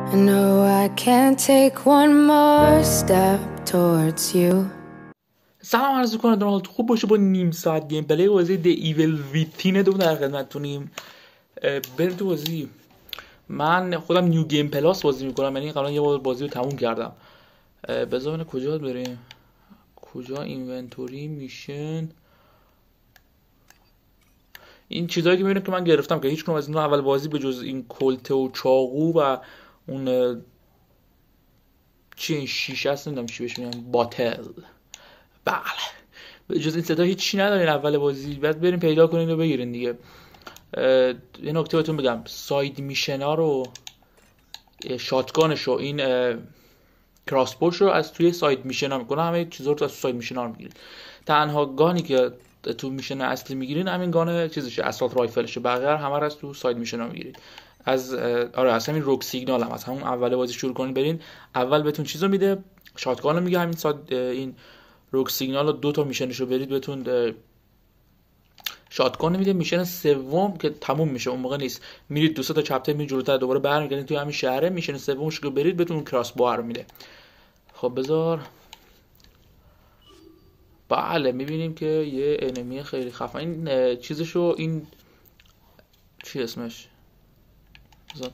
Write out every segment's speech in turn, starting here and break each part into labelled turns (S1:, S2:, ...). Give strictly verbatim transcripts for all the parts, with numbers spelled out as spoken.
S1: I know I can't take one more step towards you.
S2: سلام عرض می‌کنم دونالد خوب باشه. با نیم ساعت گیم پلی بازی د ایول ویتین دو در خدمتتونیم. بریم تو بازی. من خودم نیو گیم پلاس بازی میکنم، یعنی قبلا یه بار بازی رو تموم کردم. بذار ببینم کجا بریم. کجا اینونتوری میشن این چیزایی که میبینید که من گرفتم که هیچ کدوم از اینا اول بازی به جز این کلته و چاقو و اون چی این شیشه است نمیدونم چی بهش میگن، باتل، بله، به جز این صدا هیچ چی ندارین اول بازی. بعد بریم پیدا کنین و بگیرین دیگه. یه نکته بهتون بگم، ساید میشنا رو، شاتگانش رو، این کراسبوش رو از توی ساید میشنا میکنه، همه چیزا رو از ساید میشنا رو میگیرید. تنها گانی که تو میشن اصلی میگیرین همین گان چیزشه، اسالت رایفلشه، بقیه همه رو از تو ساید میشنا میگیرید. از آره از همین روک سیگنال هم از همون اول بازی شروع کنین برین. اول بهتون چیزو میده، شاتگان رو میگه، همین ساید این روک سیگنال رو دو تا میشنشو برید بهتون شاتگان میده. میشن سوم که تموم میشه اون موقع نیست، میرید دو سه تا چپتر میرید جلوتر دوباره برمیگردید توی همین شهره. میشن سومش که برید بهتون کراس بو رو میده. خب بذار بله میبینیم که یه انمی خیلی خفن این چیزشو، این چی اسمش، بذار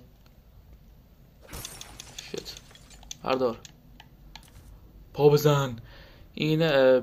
S2: شت بردار پا بزن. این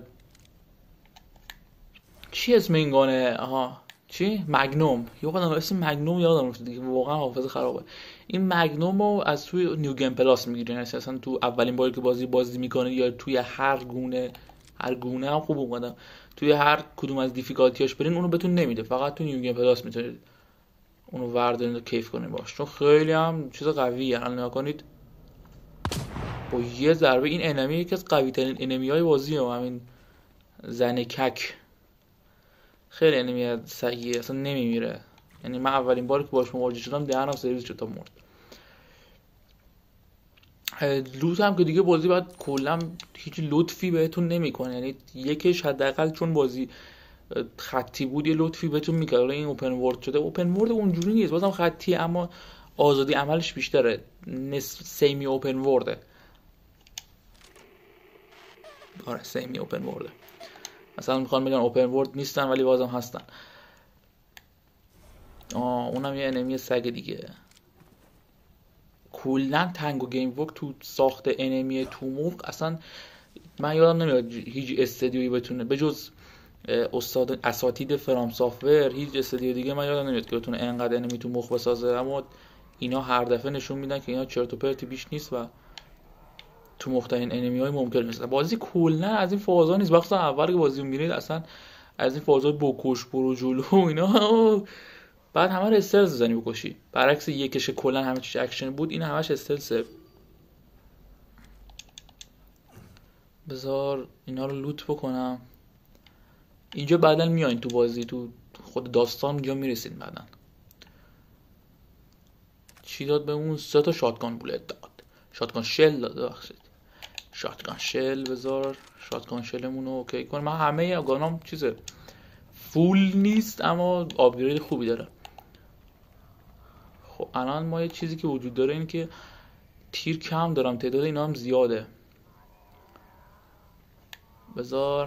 S2: چی اسم این گانه؟ آها چی؟ مگنوم. یه وقت اسم مگنوم یادم رفت دیگه، واقعا حافظه خرابه. این مگنوم رو از توی نیو گیم پلاس میگیرین، اساسا تو اولین باری که بازی بازی میکنید یا توی هر گونه هر گونه هم خوب اومدم توی هر کدوم از دیفیکالتیاش برین اونو بهتون نمیده، فقط تو نیو گیم پلاس میتونید اونو وردارین و کیف کنین باش، چون خیلی هم چیز قویه. الان نگاه کنید با یه ضربه این انمی یکی از قوی ترین انمی های بازیه. همین زن کک خیلی انمی سگیه، اصلا نمیمیره. یعنی من اولین باری که باش مواجه شدم دهنم سرویس شد تا مرد. لوت هم که دیگه بازی بعد کلا هیچ لطفی بهتون نمیکنه، یعنی یکش حداقل چون بازی خطی بود یه لطفی بهتون میکنه. این اوپن ورلد شده، اوپن ورلد اونجوری نیست، بازم خطیه اما آزادی عملش بیشتره، نصف سیمی اوپن ورلده. آره سیمی اوپن ورلده. مثلا میخوان بگن اوپن ورلد نیستن ولی بازم هستن. آه اونم یه انمی سگ دیگه. کلا تنگو گیم ورک تو ساخت انمی تو موق اصلا من یادم نمیاد هیچ استدیویی بتونه به جز استاد اساتید فرام سافتور، هیچ استدیو دیگه من یادم نمیاد که بتونه انقدر انمی تو مخ بسازه. اما اینا هر دفعه نشون میدن که اینا چرت و پرتی بیش نیست و تو مختلفین انمی های ممکن نیست. بازی کلا از این فازا نیست، وقتا اول که بازی میبینید اصلا از این فازای بکش برو جلو اینا بعد همه رو استلز بزنی بکشی، برعکس یکش کلا همه چیز اکشن بود، این همش استلزه. بذار اینا رو لوت بکنم. اینجا بعدن میایین تو بازی، تو خود داستان اینجا میرسید. بعدن چی داد بهمون؟ سه تا شاتگان بولت داد، شاتگان شل داد، ببخشید شاتگان شل. بذار شاتگان شلمون رو اوکی کنم. من همه گانام چیزه فول نیست اما آپگرید خوبی داره. خب الان ما یه چیزی که وجود داره این که تیر کم دارم، تعداد اینا هم زیاده. بذار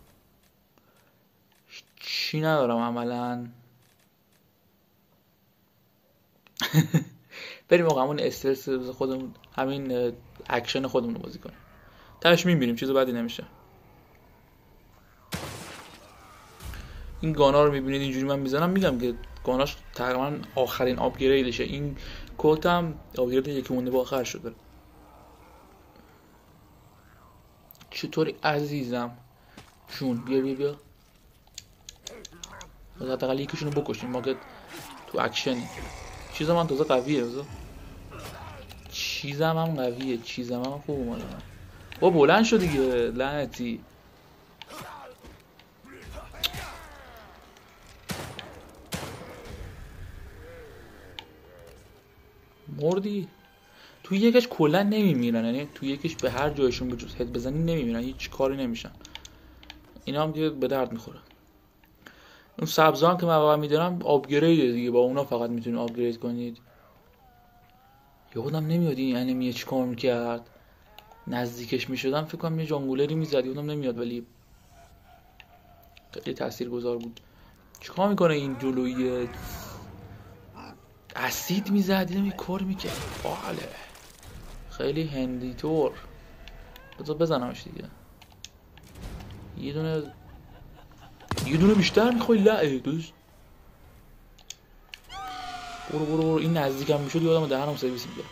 S2: چی ندارم عملا بریم واقعا همون استرس خودمون، همین اکشن خودمون رو بازی کنیم. تاش میبینیم چیز بعدی نمیشه. این گانا رو میبینید اینجوری من میزنم، میگم که گاناش تقریبا آخرین آپگریدشه. این کوت هم آپگرید یکی مونده با آخر شده. چطوری عزیزم جون؟ بیا بیا بیا بذار حداقل یکیشونو بکشیم ما که تو اکشنی. چیزم من تازه قویه، بذار چیزم هم قویه، چیزم هم خوب اومده. با بلند شد دیگه لعنتی. مردی؟ توی یکش کلا نمیمیرن، یعنی توی یکش به هر جایشون به جز هد بزنی نمیمیرن، هیچ کاری نمیشن. اینا هم که به درد میخوره. اون سبزا هم که من واقعا میدارم آپگرید دیگه، با اونا فقط میتونید آپگرید کنید. یادم نمیاد این انمیه چی کار میکرد. نزدیکش میشدم فکر کنم یه جانگولری میزد، یادم نمیاد ولی خیلی تاثیرگذار بود. چیکار میکنه این جلوی اسید میزد، دیدم یه کار میکرد. بله خیلی هندی طور. بذار بزنمش دیگه. یه دونه یه دونه بیشتر میخوای لعه دوست. برو برو برو. این نزدیکم میشد یادم دهنم سرویس میگه.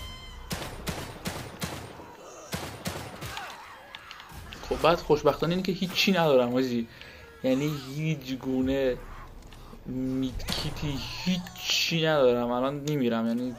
S2: خب بعد خوشبختانه اینه که هیچی ندارم آجی، یعنی هیچ گونه میدکیتی هیچی ندارم. الان میمیرم یعنی.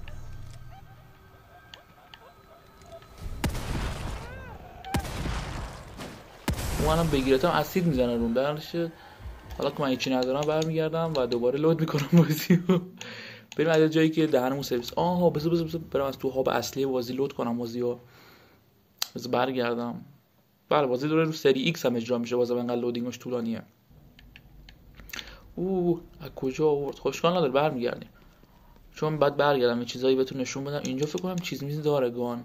S2: اونم بگیرتم اسید میزنه روم برشه. حالا که من هیچی ندارم برمیگردم و دوباره لود میکنم بازی رو. بریم از جایی که دهنمون سرویس. آها بذار بذار بذار برم از تو هاب اصلی بازی لود کنم بازی رو. بذار برگردم. بله بازی داره رو سری ایکس هم اجرا میشه، بازم انقدر لودینگش طولانیه. اوه از کجا آورد؟ خوشگان نداره برمیگردیم. چون بعد برگردم یه چیزایی بهتون نشون بدم. اینجا فکر کنم چیز میز داره گان.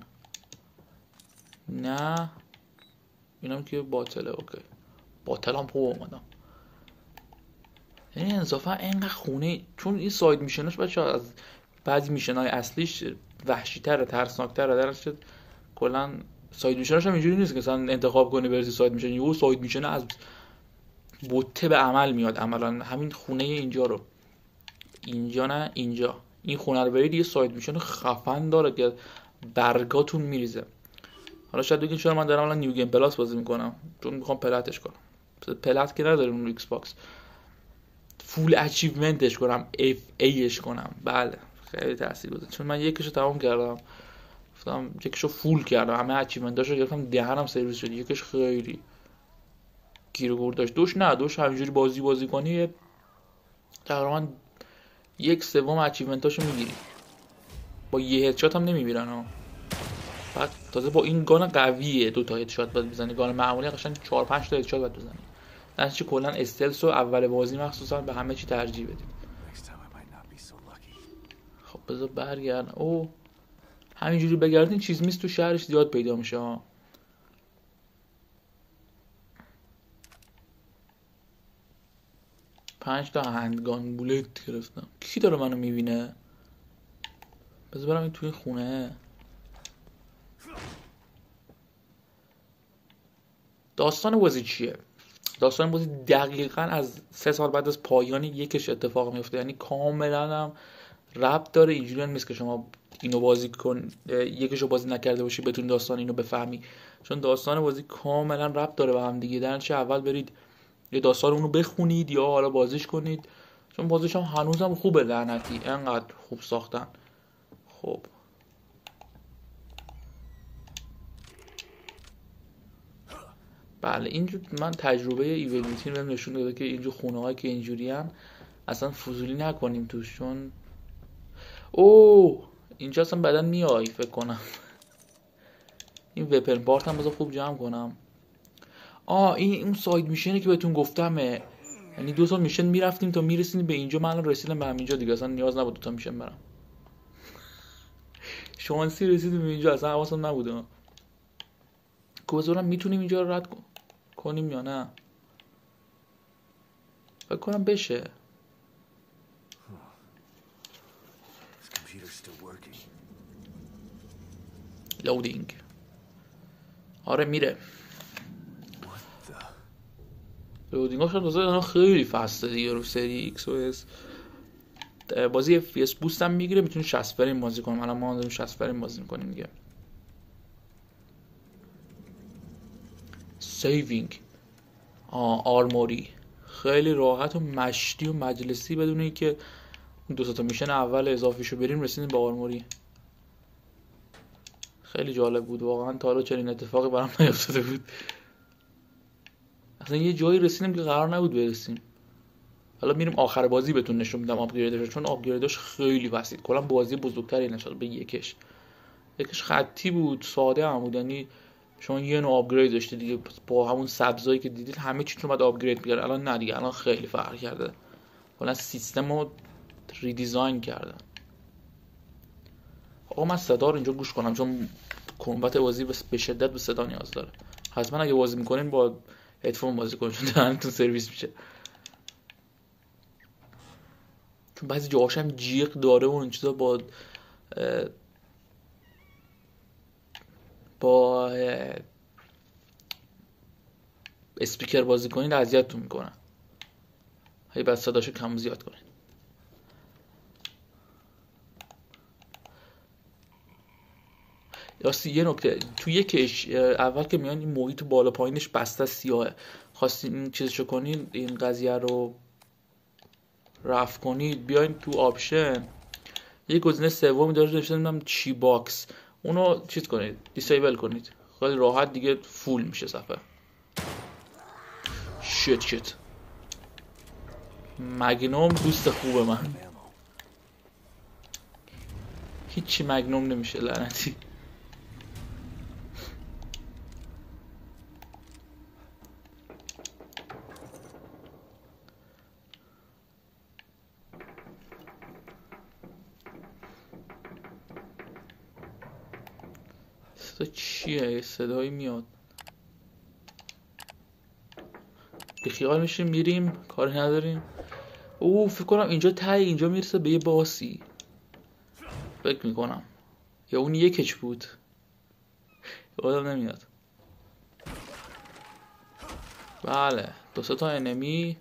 S2: نه اینم که باطله. اوکی باطلم خوب اومدم. یعنی انصافا اینقدر خونه، چون این ساید میشنش بچه از بعضی میشنهای اصلیش وحشی تره، ترسناک تره. درش کلا ساید میشنش هم اینجوری نیست که مثلا انتخاب کنی برسی ساید میشن. یهو ساید میشن از بوته به عمل میاد. عملا همین خونه اینجا رو، اینجا نه اینجا، این خونه رو برید یه ساید میشن خفن داره که برگاتون میریزه. حالا شاید بگین چرا من دارم الان نیو گیم پلاس بازی میکنم؟ چون میخوام پلتش کنم. پلت که نداریم رو ایکس باکس. فول اچیومنتش کنم، اف ایش کنم. بله خیلی تاثیرگذار. چون من یکیشو تمام کردم، گفتم یکیشو فول کردم، همه اچیومنتاشو گرفتم، دهنم سرویس شد. یکیش خیلی گیر و گور داشت. دوش نه دوش همینجوری بازی بازی کنی تقریبا یک سوم اچیومنتاشو میگیری. با یه هدشات هم نمیمیرن ها. بعد تازه با این گان قویه دو تا هدشات باید بزنی. گان معمولی قشنگ چهار پنج تا هدشات باید بزنی. در چی کلا استلس رو اول بازی مخصوصا به همه چی ترجیح بدیم. خب بذار برگردن. او همینجوری بگردین چیز میز تو شهرش زیاد پیدا میشه ها. پنج تا هندگان بولت گرفتم. کی داره منو میبینه؟ بذار برم این توی خونه. داستان بازی چیه؟ داستان بازی دقیقاً از سه سال بعد از پایان یکش اتفاق میفته. یعنی کاملا هم ربط داره. اینجوری هم نیست که شما اینو بازی کن یکشو بازی نکرده باشی بتون داستان اینو بفهمی. چون داستان بازی کاملا ربط داره به هم دیگه. درنچه اول برید یه داستان اونو بخونید یا حالا بازیش کنید. چون بازیش هم هنوزم خوبه لعنتی، انقدر خوب ساختن. خب بله اینجور من تجربه ایول میتین بهم نشون داده که اینجور خونه هایی که اینجوری هم اصلا فضولی نکنیم توش. چون اوه اینجا اصلا بدن میای فکر کنم. این وپن پارت هم بذار خوب جمع کنم. آه این اون ساید میشنه که بهتون گفتم. یعنی دو تا میشن میرفتیم تا میرسیدیم به اینجا. من رسیدم به همینجا دیگه، اصلا نیاز نبود دو تا میشن برم. شانسی رسیدیم به اینجا، اصلا حواسم نبوده. گذارم میتونیم اینجا رو رد کنیم یا نه؟ فکر کنم بشه. لودینگ. آره میره. لودینگ ها شد خیلی فسته دیگه رو سری ایکس و اس. بازی اف پی اس بوست هم میگیره، میتونی شصت فریم بازی کنیم. الان ما داریم شصت فریم بازی میکنیم دیگه. سیوینگ آرموری خیلی راحت و مشتی و مجلسی بدون اینکه دو تا میشن اول اضافیشو بریم رسیدیم به آرموری. خیلی جالب بود واقعا. تا حالا چنین اتفاقی برام نیفتاده بود. اصلا یه جایی رسیدیم که قرار نبود برسیم. حالا میریم آخر بازی بهتون نشون میدم آپگریدش، چون آپگریدش خیلی وسیع. کلا بازی بزرگتری نشد به یکش. یکش خطی بود، ساده هم بود. یعنی شما یه نوع آپگرید داشته دیگه، با همون سبزایی که دیدید همه چی رو بعد آپگرید می‌کرد. الان نه دیگه، الان خیلی فرق کرده. کلا سیستم رو ریدیزاین کردن. آقا من صدا رو اینجا گوش کنم چون کمبت بازی به شدت به صدا نیاز داره. حتما اگه بازی میکنین با هدفون بازی کنین چون دهنتون سرویس میشه، چون بعضی جاهاش هم جیغ داره و این چیزا. با با اسپیکر بازی کنین اذیتتون میکنن، هی بعد صداشو کم و زیاد کنین. راستی یه نکته تو یکش اول که میان این محیط بالا پایینش بسته سیاهه، خواستین این چیزشو کنین، این قضیه رو رفع کنید، بیاین تو آپشن یه گزینه سومی داره نوشته نمیدونم چی باکس، اونو چیز کنید، دیسیبل کنید، خیلی راحت دیگه فول میشه صفحه. شت شت مگنوم دوست خوبه من، هیچی مگنوم نمیشه لعنتی. صدا چیه؟ یه صدایی میاد، بیخیال میشیم میریم کاری نداریم. اوه فکر کنم اینجا ته اینجا میرسه به یه باسی، فکر میکنم، یا اون یکش بود یادم نمیاد. بله دو سه تا انمی.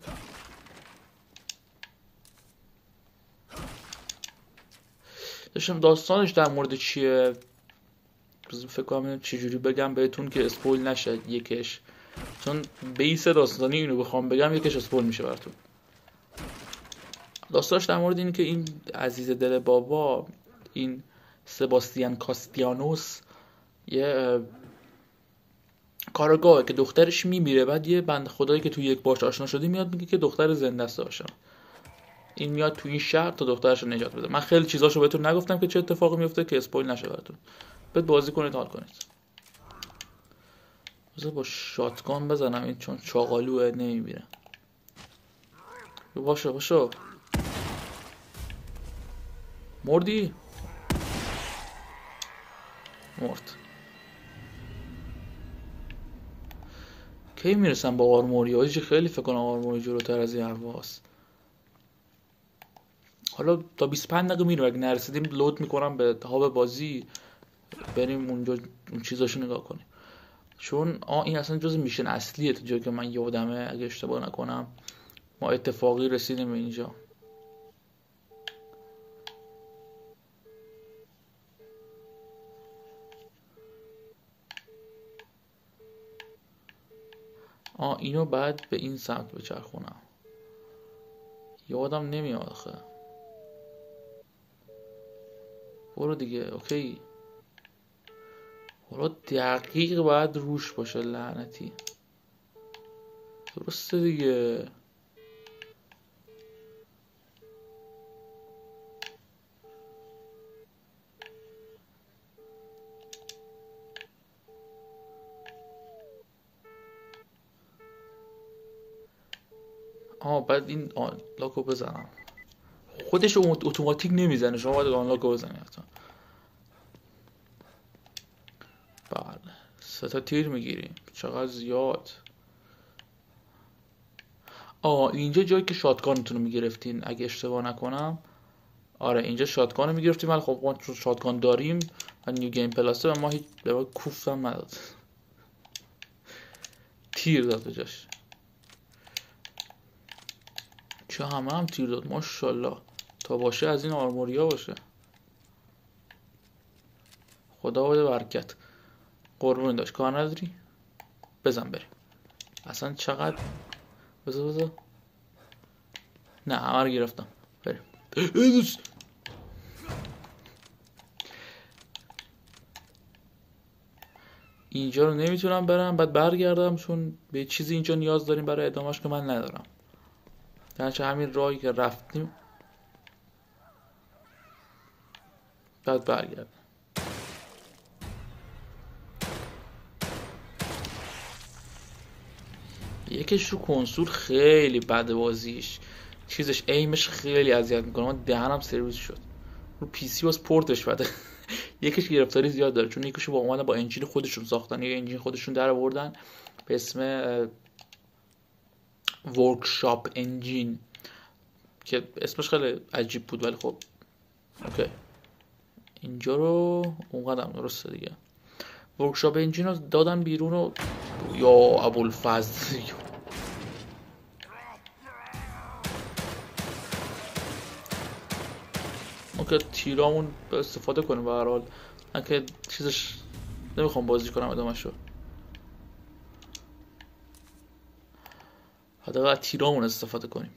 S2: داشتم داستانش در مورد چیه، فکر کنم چجوری بگم بهتون که اسپویل نشه یکش، چون بیس داستانی اینو بخوام بگم یکش اسپویل میشه براتون. داستانش در مورد اینه که این عزیز دل بابا، این سباستیان کاستیانوس، یه کارگاهه که دخترش میمیره، بعد یه بند خدایی که تو یک باش آشنا شدی میاد میگه که دختر زنده است داشتم. این میاد تو این شهر تا دخترش رو نجات بده. من خیلی چیزاشو بهتون نگفتم که چه اتفاقی میفته که اسپویل نشه براتون. بعد بازی کنید حال کنید. بذار با شاتگان بزنم این چون چاقالوه نمیمیره. باشه باشه مردی؟ مرد. کی میرسم با آرموری؟ هاجی خیلی فکر کنم آرموری جلوتر از این حرفاست. حالا تا بیست و پنج دقیقه میرم، اگه نرسیدیم لود میکنم به هاب بازی، بریم اونجا اون چیزاشو نگاه کنیم. چون آ این اصلا جز میشن اصلیه، تا جایی که من یادمه اگه اشتباه نکنم ما اتفاقی رسیدیم به اینجا. آ اینو بعد به این سمت بچرخونم، یادم نمیاد آخه. برو دیگه اوکی. حالا دقیق باید روش باشه لعنتی. درسته دیگه. آه بعد این آن لاکو بزنم، خودش اتوماتیک نمیزنه، شما باید آن لاکو بزنی حتما. بله سه تا تیر میگیریم، چقدر زیاد. آه اینجا جایی که شاتگانتون رو میگرفتین اگه اشتباه نکنم. آره اینجا شاتگان رو میگرفتیم، ولی خب ما چون شاتگان داریم و نیو گیم پلاسه و ما هیچ به ما کوفتم نداد. تیر داد به جاش، چه همه هم تیر داد ماشاءالله. تا باشه از این آرموریا باشه، خدا بده برکت. قربون داشت کار نداری بزن بریم. اصلا چقدر بزن بزن. نه همه رو گرفتم بریم. اینجا رو نمیتونم برم، بعد برگردم چون به چیزی اینجا نیاز داریم برای ادامهش که من ندارم. درچه همین راهی که رفتیم بعد برگردم. یکیش رو کنسول خیلی بده بازیش، چیزش ایمش خیلی اذیت میکنه، من دهنم سرویس شد. رو پی سی واس پورتش بده. یکیش گرفتاری زیاد داره، چون یکیشو با اومدن با انجین خودشون ساختن، یه انجین خودشون در آوردن به اسم ورکشاپ انجین که اسمش خیلی عجیب بود، ولی خب اوکی اینجا رو اونقدر درسته دیگه. ورکشاپ انجین رو دادن بیرون و یا ابوالفضل ما که تیرامون استفاده کنیم به هر حال، من که چیزش نمیخوام بازی کنم ادامه شو، حداقل تیرامون استفاده کنیم.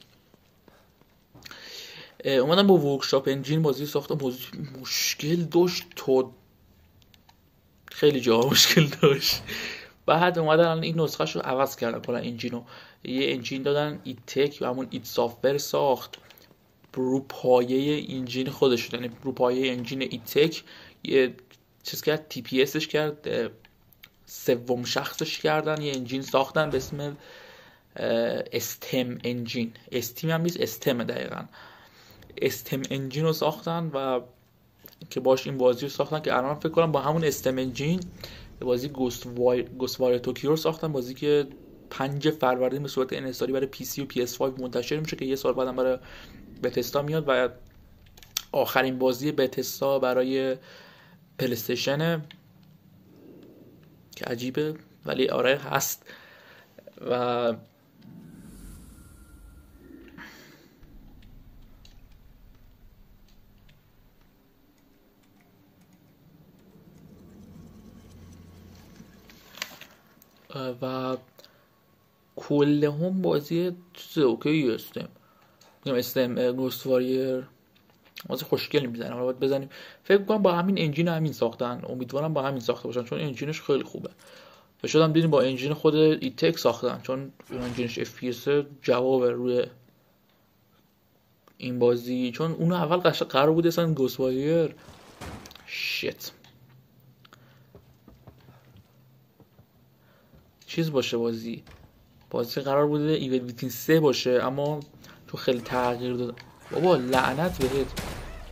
S2: اومدم با ورکشاپ انجین بازی ساختم، بازی مشکل داشت، تو خیلی جا مشکل داشت. بعد اومدن این نسخه رو عوض کردن کلا انجینو، یه انجین دادن ایت تک و همون ایت سافتور ساخت رو پایه انجین خودش، یعنی رو پایه انجین ایت تک یه چیز کرد، تی پی اسش کرد، سوم شخصش کردن، یه انجین ساختن به اسم استم انجین، استیم هم نیست استم، دقیقاً استم انجین رو ساختن و که باش این بازی رو ساختن که الان فکر کنم با همون استم انجین بازی گوست وای گوست وار توکیو رو ساختن، بازی که پنج فروردین به صورت انحصاری برای پی سی و پی اس پنج منتشر میشه که یه سال بعدم برای بتستا میاد و آخرین بازی بتستا برای پلی استیشن که عجیبه ولی آره هست. و و کل هم بازی چیز اوکی استم میگم استم گوست واریر بازی خوشگلی میزنه، حالا باید بزنیم. فکر کنم با همین انجین همین ساختن، امیدوارم با همین ساخته باشن چون انجینش خیلی خوبه. و شدم دیدیم با انجین خود ای تک ساختن چون انجینش اف پی اس جواب روی این بازی، چون اون اول قشنگ قرار بود اصلا گوست واریر شیت چیز باشه، بازی بازی قرار بوده ایول ویتین سه باشه اما تو خیلی تغییر داده. بابا لعنت بهت،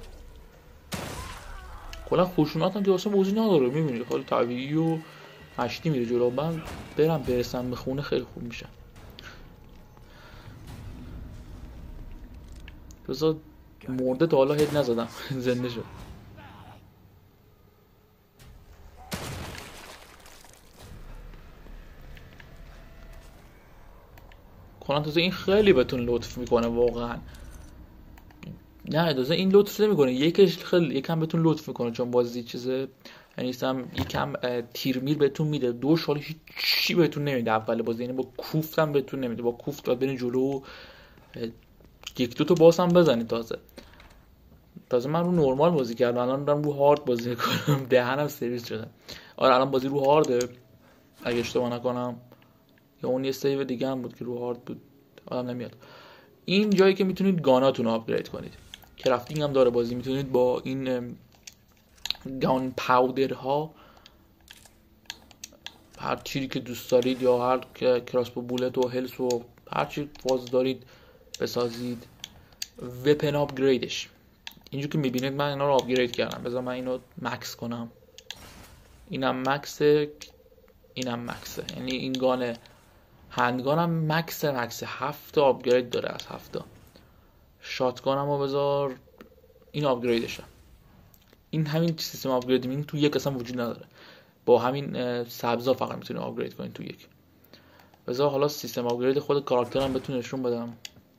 S2: کلا خوشونات هم که اصلا بازی نداره، میبینی خیلی طبیعی و مشتی میره جلو. من برم برسم به خونه خیلی خوب میشه. بذار مرده تا حالا هید نزدم زنده شد. کلا تازه این خیلی بهتون لطف میکنه واقعا، نه تازه این لطف نمیکنه، یکش خیلی یکم بهتون لطف میکنه چون بازی چیزه، یعنی هم یکم تیرمیر بهتون میده، دو شالی چی بهتون نمیده اول بازی، یعنی با کوفت هم بهتون نمیده، با کوفت باید برین جلو یک دو تا باس هم بزنید. تازه تازه من رو نورمال بازی کردم، الان دارم رو هارد بازی میکنم، دهنم سرویس شده. آره الان بازی رو هارده اگه اشتباه نکنم، یا اون یه سیو دیگه هم بود که رو هارد بود آدم نمیاد. این جایی که میتونید گاناتون رو آپگرید کنید، کرافتینگ هم داره بازی، میتونید با این گان پاودر ها هر چیزی که دوست دارید یا هر کراسبو بولت و هلس و هر چی فاز دارید بسازید. وپن آپگریدش اینجور که میبینید من اینا رو آپگرید کردم، بذار من اینو مکس کنم، اینم مکسه اینم مکسه، یعنی این گان هندگانم مکس مکس هفت آپگرید داره از هفت. شاتگانم رو بذار این آپگریدشه، این همین سیستم آپگرید این تو یک اصلا وجود نداره، با همین سبزا فقط میتونی آپگرید کنید تو یک. بذار حالا سیستم آپگرید خود کاراکترم بهتون نشون بدم.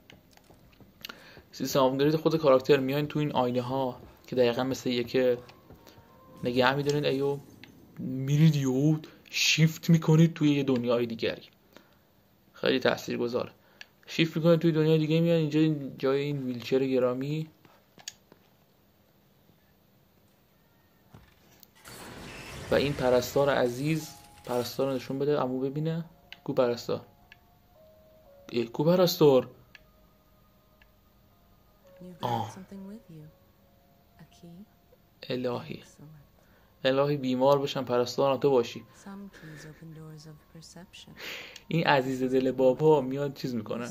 S2: سیستم آپگرید خود کاراکتر میاین تو این آینه ها که دقیقاً مثل یک نگه میدارید ایو میرید یو شیفت میکنید توی یه دنیای دیگری، خیلی تاثیرگذاره. شیفت میکنید توی دنیای دیگه، میاد اینجا جای این ویلچر گرامی و این پرستار عزیز، پرستار نشون بده عمو ببینه. کو پرستار؟ ای کو پرستار؟ آه الهی الهی بیمار بشم پرستار تو باشی. این عزیز دل بابا میاد چیز میکنه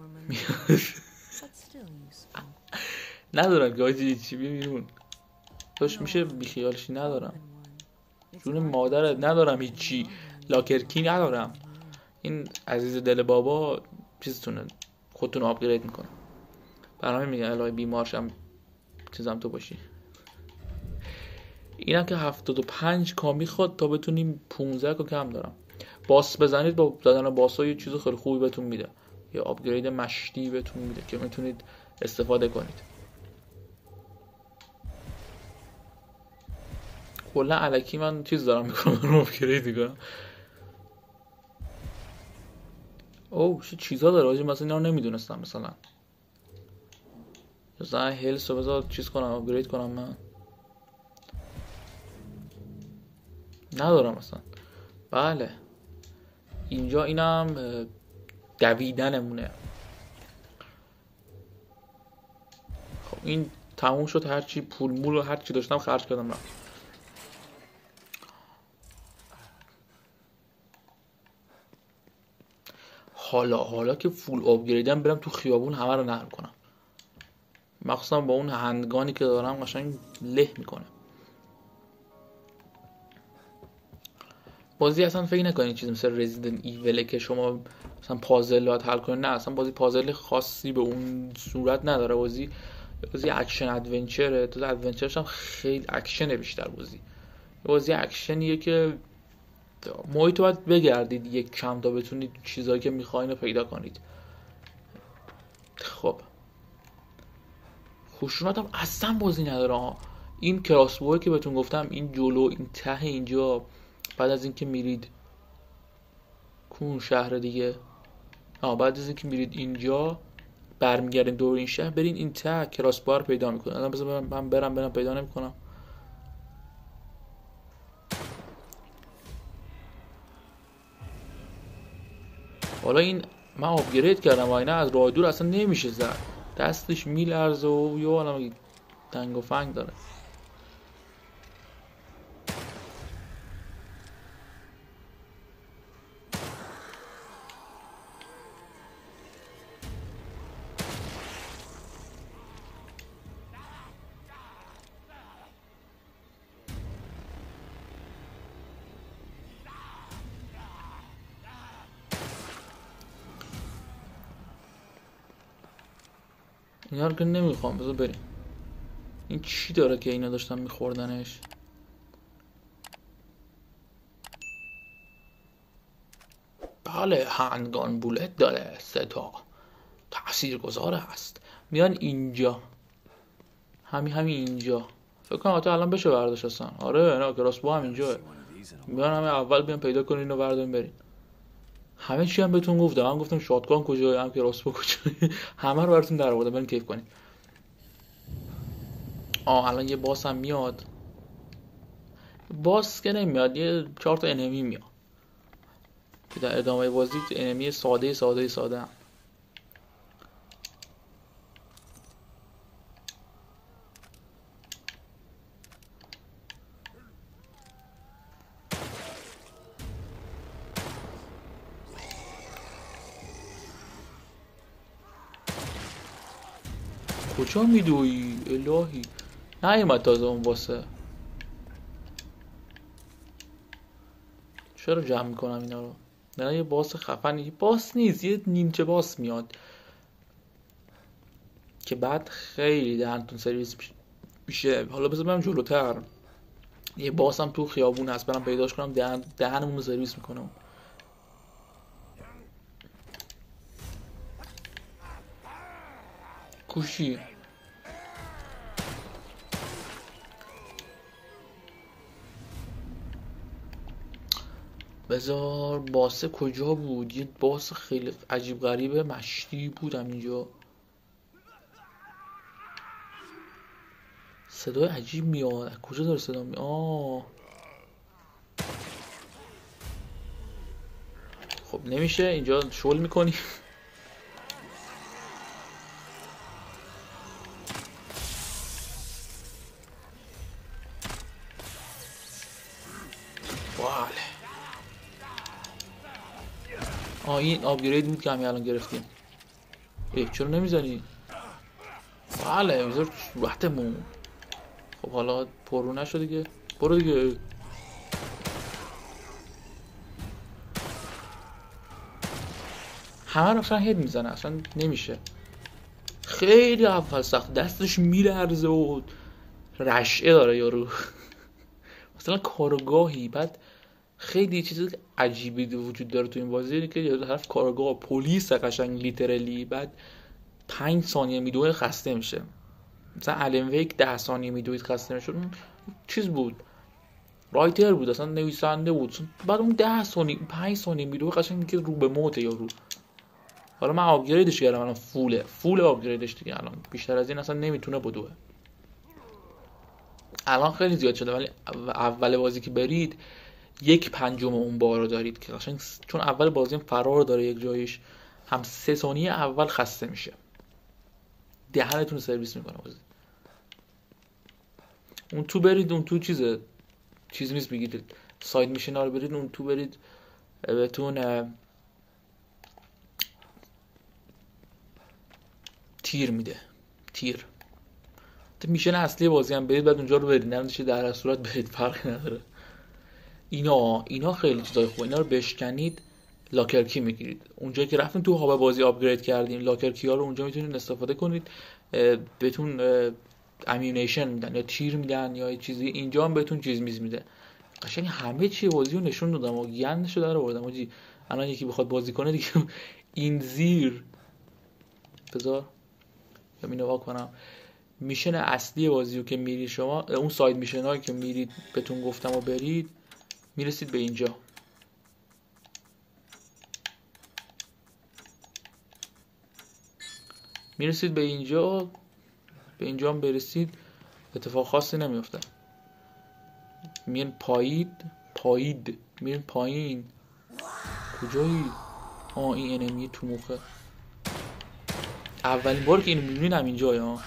S2: میاد ندارم که آجی چی بیرون توش میشه بیخیالشی. ندارم جون مادرت، ندارم هیچی. لاکرکی ندارم. این عزیز دل بابا چیزتونه، خودتون آپگرید میکنه. برای همین میگن الهی بیمارشم چیزم تو باشی. اینم که هفتاد و پنج کا میخواد تا بتونیم پونزده کا کم دارم. باس بزنید، با زدن باس ها یه چیز خیلی خوبی بهتون میده، یه آپگرید مشتی بهتون میده که میتونید استفاده کنید. کلا الکی من چیز دارم میکنم آپگرید میکنم. اوه چه چیزا داره آجی، مثلا اینا رو نمیدونستم. مثلا مثلا هلس رو بذار چیز کنم، آپگرید کنم. من ندارم مثلا. بله اینجا اینم دویدنمونه. خب این تموم شد. هرچی پول مول و هرچی داشتم خرج کردم رفت. حالا حالا که فول آپگریدم برم تو خیابون همه رو نقل کنم، مخصوصا با اون هندگانی که دارم قشنگ له میکنه. بازی اصلا فکر نکنید چیزی مثل رزیدنت ایول که شما مثلا پازلات حل کنید. نه اصلا بازی پازل خاصی به اون صورت نداره. بازی بازی اکشن ادونچره. تو ادونچرش هم خیلی اکشنه بیشتر. بازی بازی اکشنیه که محیط رو باید بگردید یک کم تا بتونید چیزایی که میخواین رو پیدا کنید. خب خشونت هم اصلا بازی نداره ها. این کراسبوی که بهتون گفتم، این جلو این ته اینجا، بعد از اینکه میرید کون شهر دیگه، آه بعد از اینکه میرید اینجا برمیگردین دور این شهر، برین این ته کراسبو رو پیدا میکنید. الان بذار من برم برم پیدا نمیکنم. حالا این من آپگرید کردم و اینا از راه دور اصلا نمیشه زد، دستش میلرزه و یه عالم تنگ و فنگ داره. اینا رو که نمیخوام. بذار بریم. این چی داره که اینا داشتن میخوردنش؟ بله هندگان بولت داره، سه تا تأثیر گذاره هست. میان اینجا، همین همین اینجا فکر کنم حتی الان بشه برداشت اصلا. آره نه کراسبو هم اینجا. میان همین اول بیان پیدا کنین و بردارین برین. همه چی هم بهتون گفتم. من گفتم شاتگان کجاست، هم کراسبو کجاست، همه رو براتون در آوردم. برین کیف کنین. آه الان یه باس هم میاد. باس که نمیاد، یه چهار تا انمی میاد که در ادامه بازی انمی ساده ساده ساده هم. کجا میدوی الهی؟ نیومد تازه اون باسه. چرا جمع میکنم اینا رو؟ نه یه باس خفنی، باس نیست، یه نیمچه باس میاد که بعد خیلی دهنتون سرویس میشه. حالا بذار برم جلوتر. یه باس هم تو خیابون هست، برم پیداش کنم. دهن دهنمون رو سرویس میکنم. کوشی بذار باسه کجا بود؟ یه باس خیلی عجیب غریبه مشتی بودم اینجا. صدای عجیب میاد. کجا داره صدا میاد؟ آه خب نمیشه اینجا شل میکنی. آه این آپگرید بود که همین الان گرفتیم. ای چرا نمیزنی؟ بله بذار صورتمون. خب حالا پرو نشد دیگه، برو دیگه. همه رو اصلا هید میزنه، اصلا نمیشه. خیلی اول سخت، دستش میلرزه و رشعه داره یارو. مثلا کارگاهی، بعد خیلی چیز عجیبی وجود داره تو این بازی که یه طرف کارگاه پلیس قشنگ لیترلی، بعد پنج ثانیه میدوه خسته میشه. مثلا الن ویک ده ثانیه میدوید خسته میشه. اون چیز بود، رایتر بود اصلا، نویسنده بود. بعد اون ده ثانیه پنج ثانیه میدوه قشنگ میگه رو به موت یارو. حالا من آپگریدش کردم، الان فوله فول آپگریدش دیگه، الان بیشتر از این اصلا نمیتونه بدوه. الان خیلی زیاد شده، ولی اول بازی که برید یک پنجم اون بار رو دارید که قشنگ، چون اول بازی هم فرار داره یک جایش، هم سه ثانیه اول خسته میشه، دهنتون سرویس میکنه بازی. اون تو برید، اون تو چیزه چیزی نیست بگید ساید میشن رو برید اون تو برید بهتون تیر میده، تیر میشن اصلی بازی هم برید، بعد اونجا رو برید، نمیشه در هر صورت برید، فرقی نداره. اینا اینا خیلی چیزای خوبه، اینا رو بشکنید لاکر کی میگیرید. اونجایی که رفتین تو هاب بازی آپگرید کردین، لاکر کی ها رو اونجا میتونید استفاده کنید، بهتون امینیشن میدن یا تیر میدن یا چیزی. اینجا هم بهتون چیز میز میده، قشنگ همه چی بازی رو نشون دادم و گندشو در آوردم آجی. الان یکی بخواد بازی کنه دیگه این زیر بذار یا اینو وا کنم. میشن اصلی بازی رو که میری شما، اون ساید میشن هایی که میرید بهتون گفتم و برید، میرسید به اینجا. میرسید به اینجا، به اینجا هم برسید اتفاق خاصی نمیفته. میرین پایید پایید میرین پایین. کجایی؟ آه این انمی تو مخه. اولین بار که اینو میبینین هم اینجایی ها.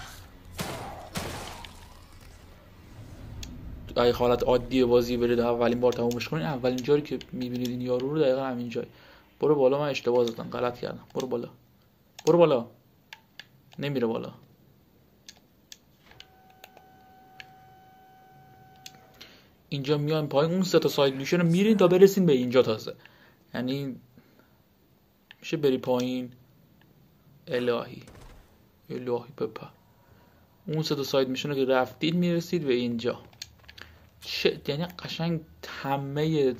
S2: اگه حالت عادی بازی برید اولین بار تمومش کنین، اولین جایی که میبینید این یارو رو دقیقا همین جایی. برو بالا، من اشتباه زدم، غلط کردم. برو بالا، برو بالا. نمیره بالا. اینجا میایم پایین، اون سه تا ساید میشن رو میرین تا برسین به اینجا تازه. یعنی میشه بری پایین. الهی الهی پپا. اون سه تا ساید میشن رو که رفتید میرسید به اینجا. چه یعنی قشنگ همه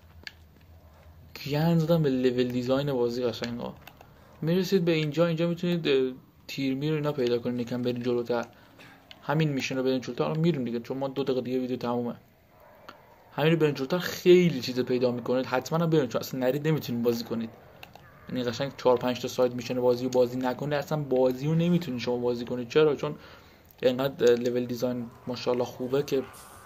S2: گیان زدم به لول دیزاین بازی قشنگا. میرسید به اینجا، اینجا میتونید تیر میر اینا پیدا کنید، یکم برید جلوتر. همین میشن رو برید جلوتر. الان میریم دیگه چون ما دو دقیقه دیگه ویدیو تمومه. همین رو برید جلوتر، خیلی چیز پیدا میکنید. حتما هم برید چون اصلا نرید نمیتونید بازی کنید. یعنی قشنگ چهار پنج تا ساید میشن بازی رو بازی نکنید اصلا بازی رو نمیتونید شما بازی کنید. چرا؟ چون اینقدر لول دیزاین ماشاءالله خوبه که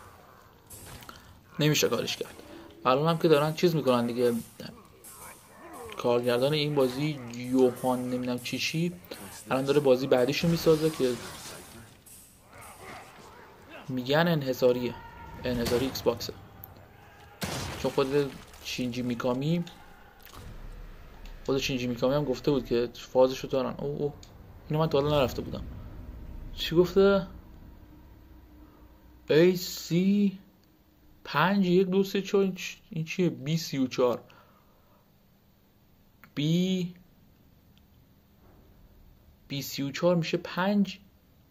S2: نمیشه کارش کرد. الان هم که دارن چیز میکنن دیگه، کارگردان این بازی یوهان نمیدونم چی چی الان داره بازی بعدیشو میسازه که میگن انحصاریه، انحصاری ایکس باکسه. چون خود شینجی میکامی خود شینجی میکامی هم گفته بود که فازشو دارن. او او اینو من تا حالا نرفته بودم. چی گفته؟ ای سی پنج یک دو سه چهار. این چیه؟ بی سی و چهار بی بی سی و چهار میشه پنج،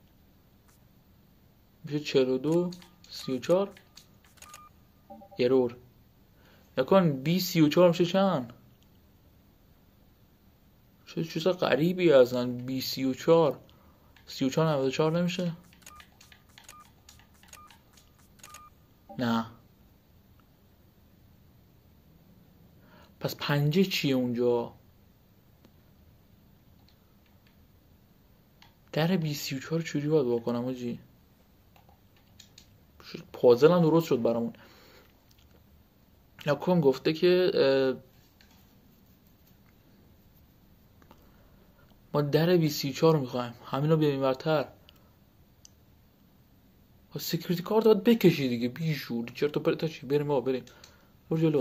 S2: میشه چهل و دو سی و چهار. ایرور یکن. بی سی و چهار میشه چند؟ چه چیز غریبی هستن. بی سی و چهار سی و چهار نود و چهار نمیشه؟ نه. پس پنجه چیه اونجا؟ در بی سی و چهار چوری باید واکنم آجی؟ پازل هم درست شد برامون. نکن گفته که ما در بی سی و چهار رو میخوایم، همین رو بیاییم برتر. سکیوریتی کارت باید بکشی دیگه بیشور. چرت و پرت چی؟ بریم بابا بریم. برو جلو.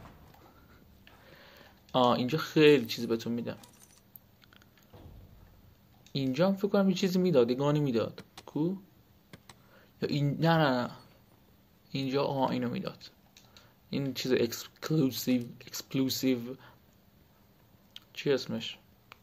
S2: آه اینجا خیلی چیز بهتون میدم. اینجا هم فکر کنم یه چیزی میداد، یه گانی میداد. کو یا این نه نه نه اینجا آها اینو میداد، این چیز اکسکلوسیو اکسکلوسیو چی اسمش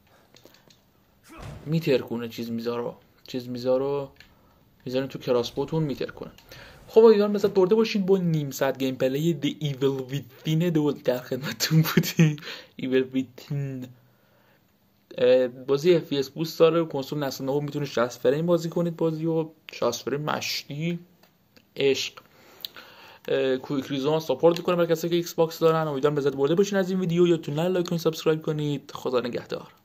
S2: میترکونه، چیز میذاره چیز میذاره میذارین تو کراسبوتون میترکونه. خب امیدوارم مثلا برده باشین با نیم ساعت گیم پلی دی ایول ویتین دو در خدمتتون بودیم. ایول ویتین بازی اف پی اس بوست داره، کنسول نسل نو میتونه شصت فریم بازی کنید، بازی و شصت فریم مشتی عشق. کویک ریزون ساپورت کنه برای کسایی که ایکس باکس دارن. امیدوارم لذت برده باشین از این ویدیو. یا تو لایک کنید، سابسکرایب کنید. خدا نگهدار.